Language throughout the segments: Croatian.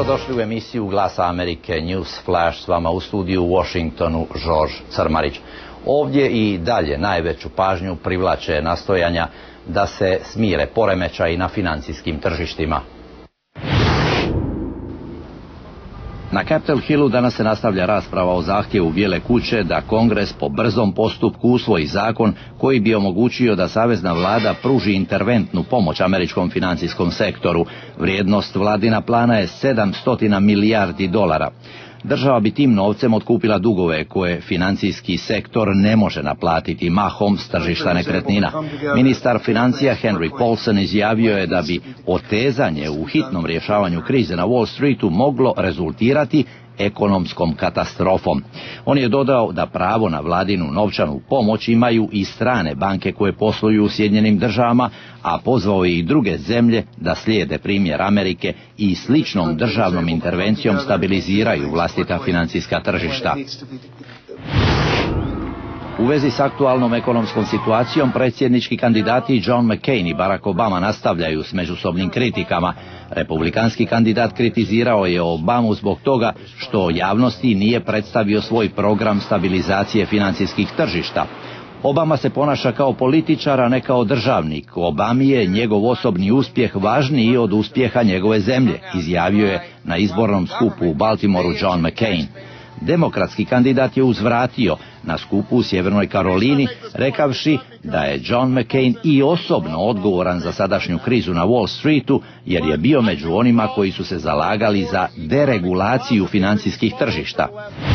Dobrodošli u emisiju Glasa Amerike News Flash, s vama u studiju u Washingtonu Žorž Crmarić. Ovdje i dalje najveću pažnju privlače nastojanja da se smire poremećaji na financijskim tržištima. Na Capitol Hillu danas se nastavlja rasprava o zahtjevu Bijele kuće da Kongres po brzom postupku usvoji zakon koji bi omogućio da savezna vlada pruži interventnu pomoć američkom financijskom sektoru. Vrijednost vladina plana je $700 milijardi. Država bi tim novcem otkupila dugove koje financijski sektor ne može naplatiti mahom s tržišta nekretnina. Ministar financija Henry Paulson izjavio je da bi otezanje u hitnom rješavanju krize na Wall Streetu moglo rezultirati ekonomskom katastrofom. On je dodao da pravo na vladinu novčanu pomoć imaju i strane banke koje posluju u Sjedinjenim Državama, a pozvao je i druge zemlje da slijede primjer Amerike i sličnom državnom intervencijom stabiliziraju vlastita financijska tržišta. U vezi s aktualnom ekonomskom situacijom, predsjednički kandidati John McCain i Barack Obama nastavljaju s međusobnim kritikama. Republikanski kandidat kritizirao je Obamu zbog toga što javnosti nije predstavio svoj program stabilizacije financijskih tržišta. Obama se ponaša kao političar, a ne kao državnik. Obami je njegov osobni uspjeh važniji od uspjeha njegove zemlje, izjavio je na izbornom skupu u Baltimoru John McCain. Demokratski kandidat je uzvratio na skupu u Sjevernoj Karolini, rekavši da je John McCain i osobno odgovoran za sadašnju krizu na Wall Streetu, jer je bio među onima koji su se zalagali za deregulaciju financijskih tržišta.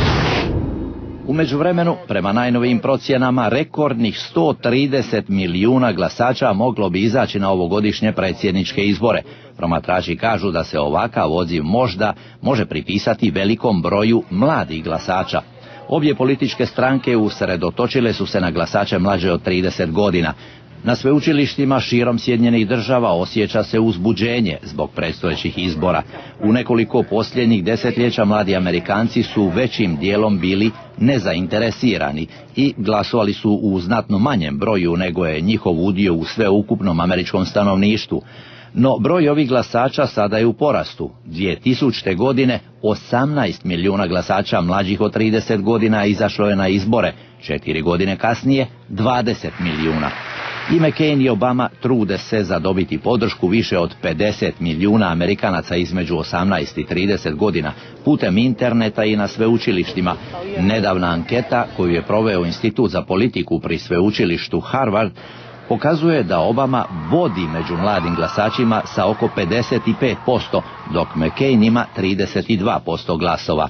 U međuvremenu, prema najnovijim procjenama, rekordnih 130 milijuna glasača moglo bi izaći na ovogodišnje predsjedničke izbore. Promatrači kažu da se ovakav odziv možda može pripisati velikom broju mladih glasača. Obje političke stranke usredotočile su se na glasače mlađe od 30 godina. Na sveučilištima širom Sjedinjenih Država osjeća se uzbuđenje zbog predstojećih izbora. U nekoliko posljednjih desetljeća mladi Amerikanci su većim dijelom bili nezainteresirani i glasovali su u znatno manjem broju nego je njihov udio u sveukupnom američkom stanovništvu. No broj ovih glasača sada je u porastu. 2000. godine 18 milijuna glasača mlađih od 30 godina izašlo je na izbore, 4 godine kasnije 20 milijuna. I McCain i Obama trude se zadobiti podršku više od 50 milijuna Amerikanaca između 18 i 30 godina putem interneta i na sveučilištima. Nedavna anketa koju je proveo Institut za politiku pri sveučilištu Harvard pokazuje da Obama vodi među mladim glasačima sa oko 55%, dok McCain ima 32% glasova.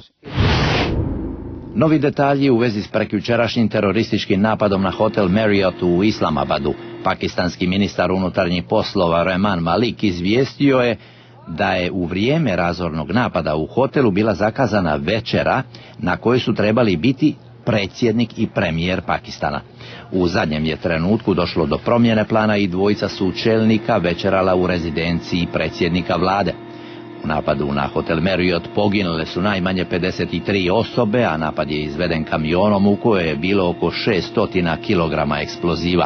Novi detalji u vezi s prekjučerašnjim terorističkim napadom na hotel Marriott u Islamabadu. Pakistanski ministar unutarnjih poslova Rehman Malik izvijestio je da je u vrijeme razornog napada u hotelu bila zakazana večera na kojoj su trebali biti predsjednik i premijer Pakistana. U zadnjem je trenutku došlo do promjene plana i dvojica su čelnika večerala u rezidenciji predsjednika vlade. U napadu na hotel Marriott poginule su najmanje 53 osobe, a napad je izveden kamionom u kojoj je bilo oko 600 kilograma eksploziva.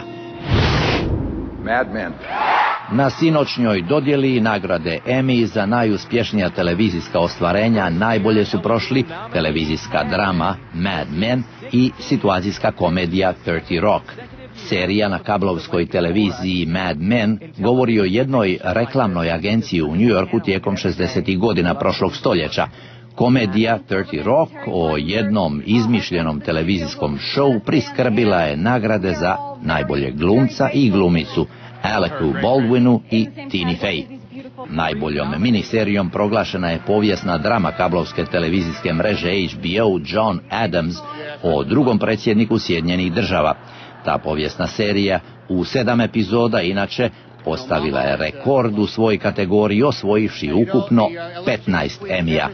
Mad Men. Na sinoćnjoj dodjeli nagrade Emmy za najuspješnija televizijska ostvarenja najbolje su prošli televizijska drama Mad Men i situacijska komedija 30 Rock. Serija na kablovskoj televiziji Mad Men govori o jednoj reklamnoj agenciji u New Yorku tijekom 60. godina prošlog stoljeća. Komedija 30 Rock o jednom izmišljenom televizijskom šovu priskrbila je nagrade za najboljeg glumca i glumicu Aleku Baldwinu i Tina Fey. Najboljom miniserijom proglašena je povijesna drama kablovske televizijske mreže HBO John Adams o drugom predsjedniku Sjedinjenih Država. Ta povijesna serija u 7 epizoda inače postavila je rekord u svojoj kategoriji, osvojivši ukupno 15 Emmija.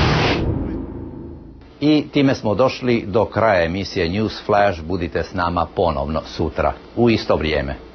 I time smo došli do kraja emisije News Flash. Budite s nama ponovno sutra u isto vrijeme.